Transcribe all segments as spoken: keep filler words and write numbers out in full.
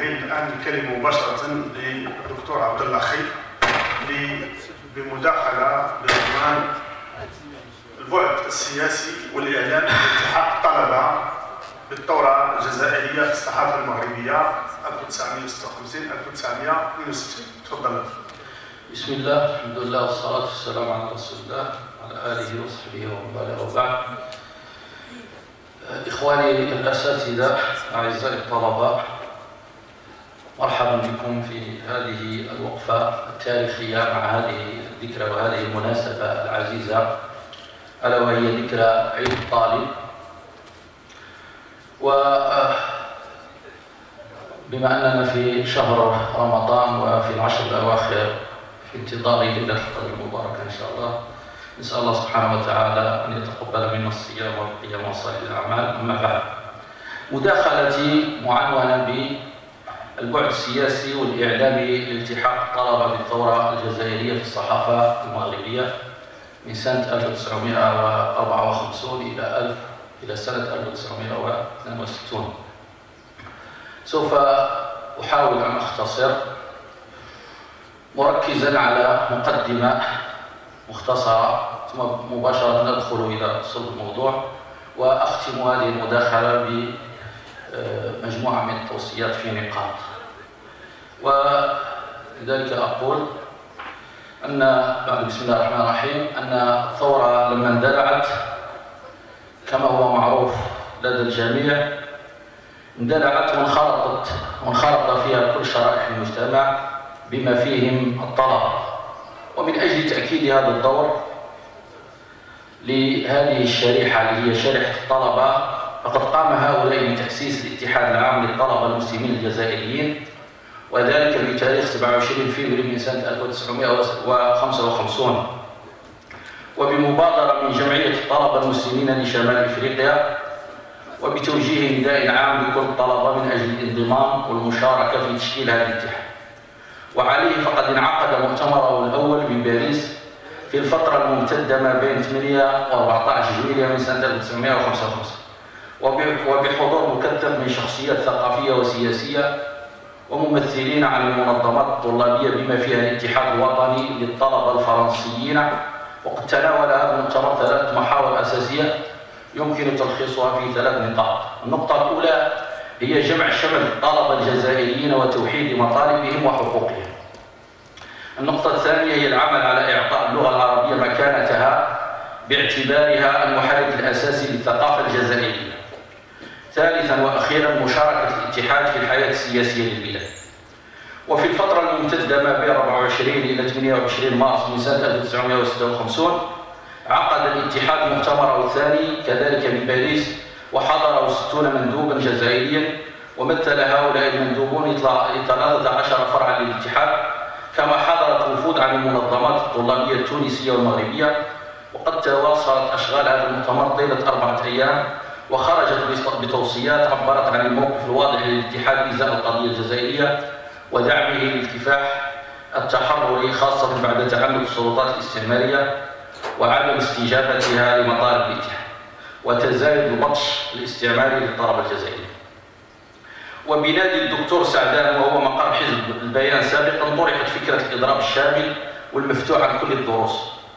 المستمعين. الآن الكلمة مباشرة للدكتور عبد الله خير بمداخلة بعنوان البعد السياسي والإعلامي لالتحاق الطلبة بالثورة الجزائرية في الصحافة المغربية ألف وتسعمائة وستة وخمسين ألف وتسعمائة واثنين وستين. تفضل. بسم الله، الحمد لله والصلاة والسلام على رسول الله وعلى آله وصحبه ومن والاه وبعد. إخواني الأساتذة، أعزائي الطلبة، مرحبا بكم في هذه الوقفة التاريخية مع هذه الذكرى وهذه المناسبة العزيزة، ألا وهي ذكرى عيد الطالب. وبما أننا في شهر رمضان وفي العشر الأواخر في انتظار ليلة القدر المباركة إن شاء الله، نسأل الله سبحانه وتعالى أن يتقبل منا الصيام والقيام وصالح الأعمال. أما بعد، مداخلتي معنونة بالبعد السياسي والإعلامي لالتحاق الطلبة بالثورة الجزائرية في الصحافة المغربية من سنة ألف وتسعمائة وأربعة وخمسين إلى ألف إلى سنة ألف وتسعمائة واثنين وستين. سوف أحاول أن أختصر مركزا على مقدمة مختصرة، ثم مباشرة ندخل إلى صلب الموضوع، وأختم هذه المداخلة بمجموعة من التوصيات في نقاط. ولذلك أقول أن بعد بسم الله الرحمن الرحيم أن الثورة لما اندلعت كما هو معروف لدى الجميع، اندلعت وانخرطت وانخرط فيها كل شرائح المجتمع بما فيهم الطلبة. ومن أجل تأكيد هذا الدور لهذه الشريحة اللي هي شريحة الطلبة، فقد قام هؤلاء بتأسيس الاتحاد العام للطلبة المسلمين الجزائريين، وذلك بتاريخ سبعة وعشرين فبراير من سنة ألف وتسعمائة وخمسة وخمسين، وبمبادرة من جمعية الطلبة المسلمين لشمال إفريقيا، وبتوجيه نداء عام لكل الطلبة من أجل الانضمام والمشاركة في تشكيل هذا الاتحاد. وعليه فقد انعقد مؤتمره الأول بباريس في الفترة الممتدة ما بين ثمانية وأربعة عشر جويلية من سنة ألف وتسعمائة وخمسة وخمسين، وبحضور مكثف من شخصيات ثقافية وسياسية وممثلين عن المنظمات الطلابية بما فيها الاتحاد الوطني للطلبة الفرنسيين. وقد تناول هذا المؤتمر ثلاث محاور أساسية يمكن تلخيصها في ثلاث نقاط. النقطة الأولى هي جمع شمل الطلبة الجزائريين وتوحيد مطالبهم وحقوقهم. النقطة الثانية هي العمل على إعطاء اللغة العربية مكانتها باعتبارها المحرك الأساسي للثقافة الجزائرية. ثالثا وأخيرا مشاركة الاتحاد في الحياة السياسية للبلاد. وفي الفترة الممتدة ما بين أربعة وعشرين إلى ثمانية وعشرين مارس من سنة ألف وتسعمائة وستة وخمسين عقد الاتحاد مؤتمره الثاني كذلك بباريس، وحضره ستون مندوبا جزائريا، ومثل هؤلاء المندوبون ثلاثة عشر فرعا للاتحاد، كما حضرت وفود عن المنظمات الطلابية التونسية والمغربية. وقد تواصلت أشغال هذا المؤتمر طيلة أربعة أيام، وخرجت بتوصيات عبرت عن الموقف الواضح للاتحاد إزاء القضية الجزائرية ودعمه للكفاح التحرري، خاصة بعد تعنت السلطات الاستعمارية وعدم استجابتها لمطالب الاتحاد وتزايد البطش الاستعماري للطلبة الجزائريين. وبنادي الدكتور سعدان وهو مقر حزب البيان سابقا طرحت فكرة الإضراب الشامل والمفتوح عن كل الدروس،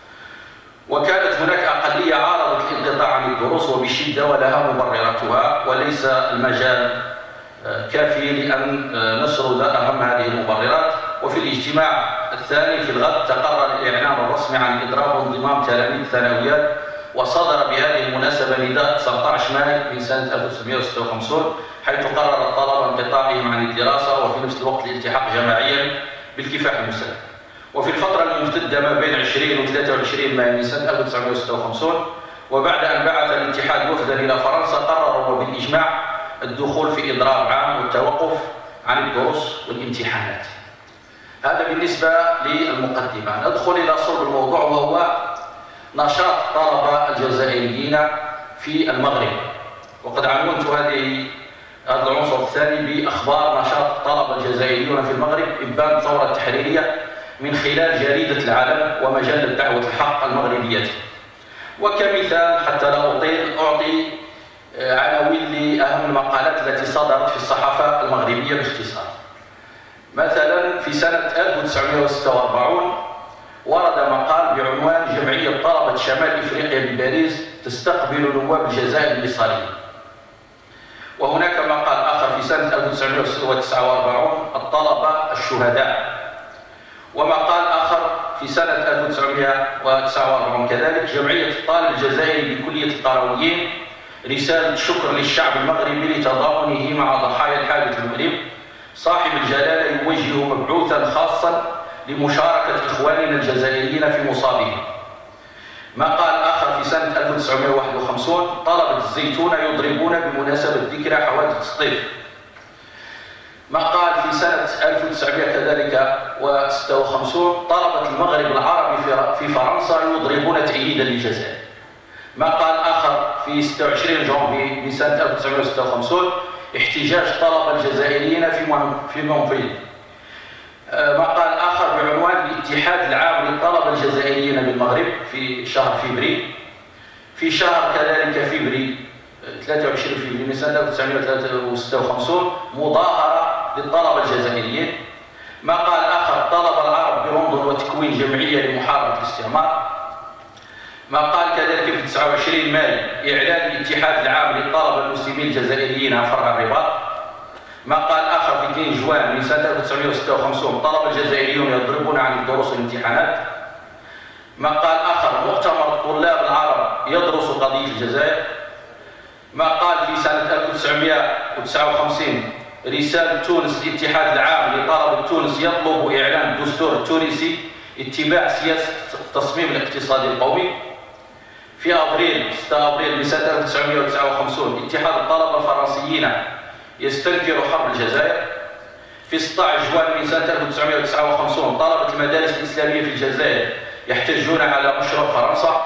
وكانت هناك أقلية عارضت الانقطاع عن الدروس وبشدة ولها مبرراتها، وليس المجال كافي لأن نسرد أهم هذه المبررات. وفي الاجتماع الثاني في الغد تقرر الإعلان الرسمي عن إضراب وانضمام تلاميذ الثانويات، وصدر بهذه المناسبة نداء تسعة عشر مايو من سنة ألف وتسعمائة وستة وخمسين، حيث قرر الطلبة انقطاعهم عن الدراسة وفي نفس الوقت الالتحاق جماعيا بالكفاح المسلح. وفي الفترة الممتدة ما بين عشرين و ثلاثة وعشرين مايو من سنة ألف وتسعمائة وستة وخمسين، وبعد أن بعث الاتحاد وفدا إلى فرنسا، قرروا بالإجماع الدخول في إضراب عام والتوقف عن الدروس والامتحانات. هذا بالنسبة للمقدمة. ندخل إلى صلب الموضوع، وهو نشاط الطلبة الجزائريين في المغرب. وقد عنونت هذه هذا العنصر الثاني بأخبار نشاط الطلبة الجزائريون في المغرب إبان الثورة التحريرية من خلال جريدة العالم ومجلة دعوة الحق المغربية. وكمثال حتى لا أطيل أعطي عناوين لأهم المقالات التي صدرت في الصحافة المغربية باختصار. في سنة ألف وتسعمائة وستة وأربعين ورد مقال بعنوان جمعية طلبة شمال إفريقيا بباريس تستقبل نواب الجزائر المصريين. وهناك مقال آخر في سنة ألف وتسعمائة وتسعة وأربعين الطلبة الشهداء. ومقال آخر في سنة ألف وتسعمائة وتسعة وأربعين كذلك جمعية الطالب الجزائري بكلية القرويين رسالة شكر للشعب المغربي لتضامنه مع ضحايا الحادث المؤلم. صاحب الجلالة يوجه مبعوثا خاصا لمشاركة إخواننا الجزائريين في مصابهم. مقال آخر في سنة ألف وتسعمائة وواحد وخمسين طلبة الزيتونة يضربون بمناسبة ذكرى حوادث الصيف. مقال في سنة ألف وتسعمائة كذلك وستة وخمسين طلبة المغرب العربي في فرنسا يضربون تأييدا للجزائر. مقال آخر في ستة وعشرين جانفي من سنة ألف وتسعمائة وستة وخمسين احتجاج طلبة الجزائريين في مونبيل. مقال آخر بعنوان الاتحاد العام للطلبة الجزائريين بالمغرب في شهر فبراير. في شهر كذلك فبراير ثلاثة وعشرين فبراير من سنة ألف وتسعمائة وستة وخمسين مظاهرة للطلبة الجزائريين. مقال آخر طلبة العرب بلندن وتكوين جمعية لمحاربة الاستعمار. مقال كذلك في تسعة وعشرين مايو إعلان الاتحاد العام للطلبة المسلمين الجزائريين عن فرع الرباط. مقال آخر في اثنين جوان من سنة ألف وتسعمائة وستة وخمسين الطلبة الجزائريون يضربون عن الدروس والامتحانات. مقال آخر مؤتمر الطلاب العرب يدرس قضية الجزائر. مقال في سنة ألف وتسعمائة وتسعة وخمسين رسالة تونس الاتحاد العام لطلبة تونس يطلب إعلان الدستور التونسي اتباع سياسة التصميم الاقتصادي القومي. في أبريل ستة أبريل من سنة ألف وتسعمائة وتسعة وخمسين اتحاد الطلبة الفرنسيين يستنكر حرب الجزائر. في ستة عشر جوان من سنة ألف وتسعمائة وتسعة وخمسين طلبة المدارس الإسلامية في الجزائر يحتجون على مشروع فرنسا.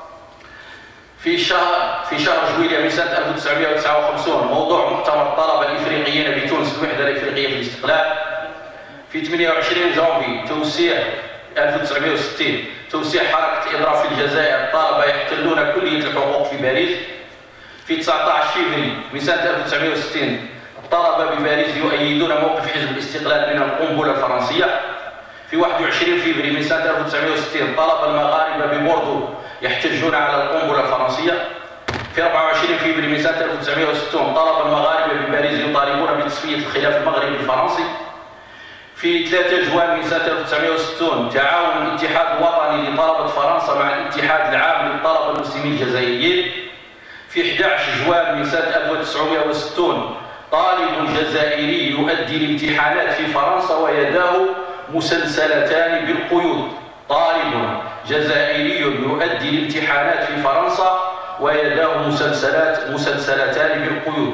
في شهر في شهر جويلية من سنة ألف وتسعمائة وتسعة وخمسين موضوع مؤتمر الطلبة الإفريقيين بتونس الوحدة الإفريقية في الاستقلال. في ثمانية وعشرين جانفي توسيع ألف وتسعمائة وستين توسيع حركة الإضراب في الجزائر الطلبة يحتلون كلية الحقوق في باريس. في تسعة عشر فبراير من سنة ألف وتسعمائة وستين الطلبة بباريس يؤيدون موقف حزب الاستقلال من القنبلة الفرنسية. في واحد وعشرين فبراير من سنة ألف وتسعمائة وستين طلبة المغاربة ببوردو يحتجون على القنبلة الفرنسية. في أربعة وعشرين فبراير من سنة ألف وتسعمائة وستين طلبة المغاربة بباريس يطالبون بتصفية الخلاف المغربي الفرنسي. في ثلاثة جوان من سنة ألف وتسعمائة وستين تعاون الاتحاد الوطني لطلبة فرنسا مع الاتحاد العام للطلبة المسلمين الجزائريين. في أحد عشر جوان من سنة ألف وتسعمائة وستين طالب جزائري يؤدي الامتحانات في فرنسا ويداه مسلسلتان بالقيود. طالب جزائري يؤدي الامتحانات في فرنسا ويداه مسلسلات مسلسلتان بالقيود.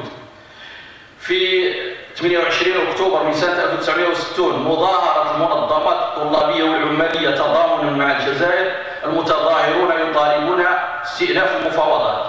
في ثمانية وعشرين أكتوبر من سنة ألف وتسعمائة وستين مظاهرة المنظمات الطلابية والعمالية تضامنا مع الجزائر. المتظاهرون يطالبون استئناف المفاوضات.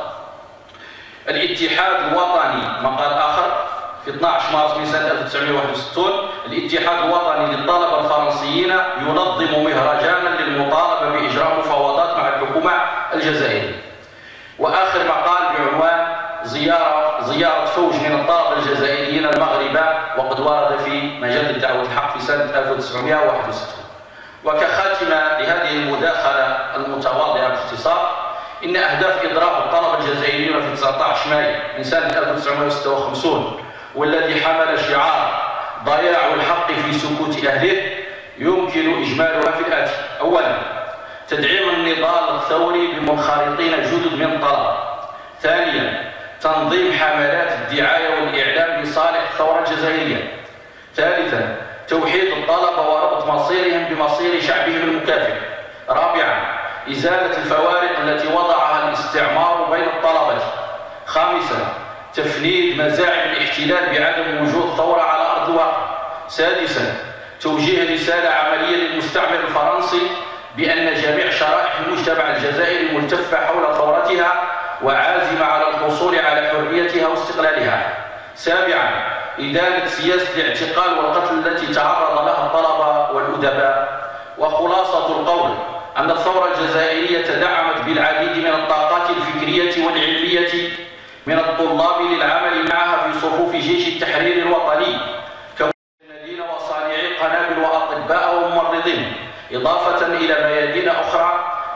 الاتحاد الوطني مقال آخر في اثني عشر مارس من سنة ألف وتسعمائة وواحد وستين الاتحاد الوطني للطلبة الفرنسيين ينظم مهرجانا للمطالبة بإجراء مفاوضات مع الحكومة الجزائرية. وآخر مقال بعنوان زيارة زيارة فوج من الطلبة الجزائريين المغربة وقد ورد في مجلة دعوة الحق في سنة ألف وتسعمائة وواحد وستين. وكخاتمة لهذه المداخلة المتواضعة باختصار إن أهداف إضراب الطلبة الجزائريين في تسعة عشر مايو من سنة ألف وتسعمائة وستة وخمسين والذي حمل شعار ضياع الحق في سكوت أهله يمكن إجمالها في الآتي: أولا تدعيم النضال الثوري بمنخرطين جدد من الطلبة. ثانيا تنظيم حملات الدعاية والإعلام لصالح الثورة الجزائرية. ثالثا توحيد الطلبة وربط مصيرهم بمصير شعبهم المكافح. رابعا إزالة الفوارق التي وضعها الاستعمار بين الطلبة. خامسا تفنيد مزاعم الاحتلال بعدم وجود ثورة على أرض الواقع. سادسا توجيه رسالة عملية للمستعمر الفرنسي بأن جميع شرائح المجتمع الجزائري ملتفة حول ثورتها وعازمة على الحصول على حريتها واستقلالها. سابعا إدانة سياسة الاعتقال والقتل التي تعرض لها الطلبة والأدباء. وخلاصة القول أن الثورة الجزائرية تدعمت بالعديد من الطاقات الفكرية والعلمية من الطلاب للعمل معها في صفوف جيش التحرير الوطني كمجندين وصانعي قنابل وأطلقة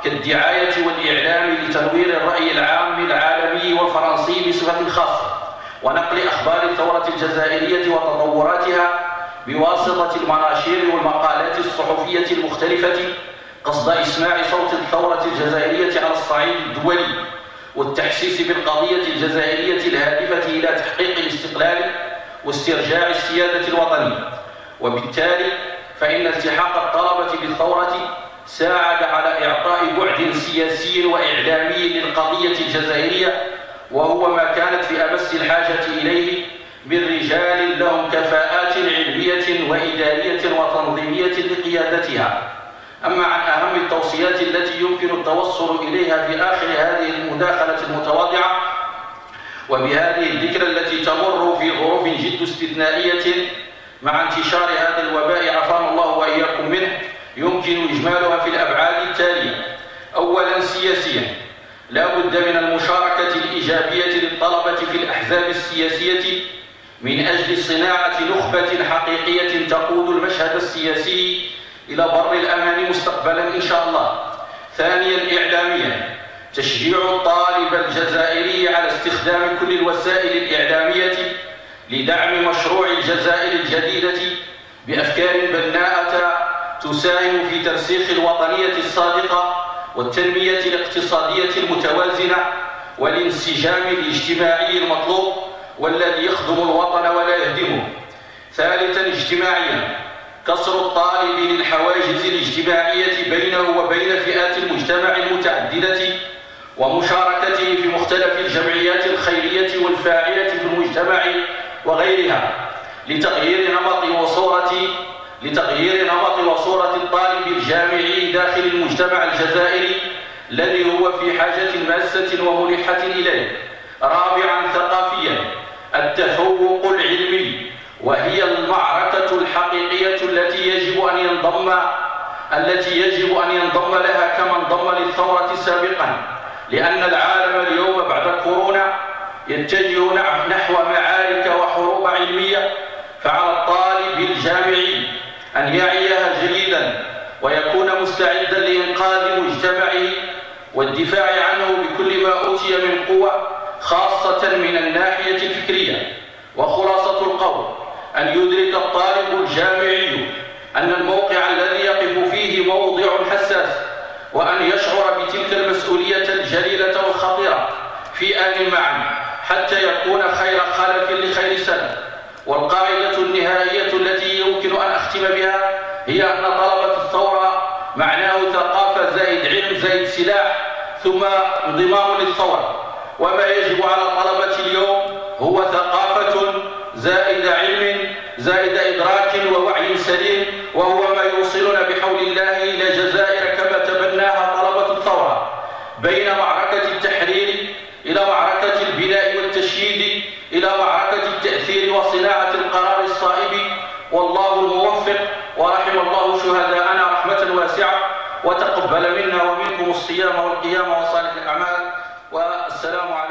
كالدعاية والإعلام لتنوير الرأي العام العالمي والفرنسي بصفة خاصة، ونقل أخبار الثورة الجزائرية وتطوراتها بواسطة المناشير والمقالات الصحفية المختلفة، قصد إسماع صوت الثورة الجزائرية على الصعيد الدولي، والتحسيس بالقضية الجزائرية الهادفة إلى تحقيق الاستقلال واسترجاع السيادة الوطنية. وبالتالي فإن التحاق الطلبة بالثورة ساعد على إعطاء بعد سياسي وإعلامي للقضية الجزائرية، وهو ما كانت في أمس الحاجة إليه من رجال لهم كفاءات علمية وإدارية وتنظيمية لقيادتها. أما عن أهم التوصيات التي يمكن التوصل إليها في آخر هذه المداخلة المتواضعة، وبهذه الذكرى التي تمر في ظروف جد استثنائية مع انتشار هذا الوباء عافانا الله وإياكم منه، يمكن إجمالها في الأبعاد التالية. أولا، سياسيا، لا بد من المشاركة الإيجابية للطلبة في الأحزاب السياسية من أجل صناعة نخبة حقيقية تقود المشهد السياسي إلى بر الأمان مستقبلا إن شاء الله. ثانيا، إعلاميا، تشجيع الطالب الجزائري على استخدام كل الوسائل الإعلامية لدعم مشروع الجزائر الجديدة بأفكار بناءة تساهم في ترسيخ الوطنية الصادقة والتنمية الاقتصادية المتوازنة والانسجام الاجتماعي المطلوب والذي يخدم الوطن ولا يهدمه. ثالثا، اجتماعيا، كسر الطالب للحواجز الاجتماعية بينه وبين فئات المجتمع المتعددة ومشاركته في مختلف الجمعيات الخيرية والفاعلة في المجتمع وغيرها لتغيير نمط وصورة لتغيير نمط وصورة الطالب الجامعي داخل المجتمع الجزائري الذي هو في حاجة ماسة وملحة إليه. رابعا، ثقافيا، التفوق العلمي، وهي المعركة الحقيقية التي يجب أن ينضم التي يجب أن ينضم لها كما انضم للثورة سابقا، لأن العالم اليوم بعد كورونا يتجه نحو معارك وحروب علمية، فعلى الطالب الجامعي أن يعيها جيدا ويكون مستعدا لإنقاذ مجتمعه والدفاع عنه بكل ما أوتي من قوة، خاصة من الناحية الفكرية. وخلاصة القول أن يدرك الطالب الجامعي أن الموقع الذي يقف فيه موضع حساس، وأن يشعر بتلك المسؤولية الجليلة والخطيرة في آن معا حتى يكون خير خلف لخير سلف. والقاعدة النهائية التي يمكن أن أختم بها هي أن طلبة الثورة معناه ثقافة زائد علم زائد سلاح ثم انضمام للثورة، وما يجب على طلبة اليوم هو ثقافة زائد علم زائد إدراك ووعي سليم، وهو ما يوصلنا بحول الله إلى جزائر كما تبناها طلبة الثورة، بين معركة التحرير إلى معركة البناء والتشييد إلى معركة التأثير وصناعة القرار الصائب. والله الموفق، ورحم الله شهداءنا رحمة واسعة، وتقبل منا ومنكم الصيام والقيام وصالح الأعمال. والسلام عليكم.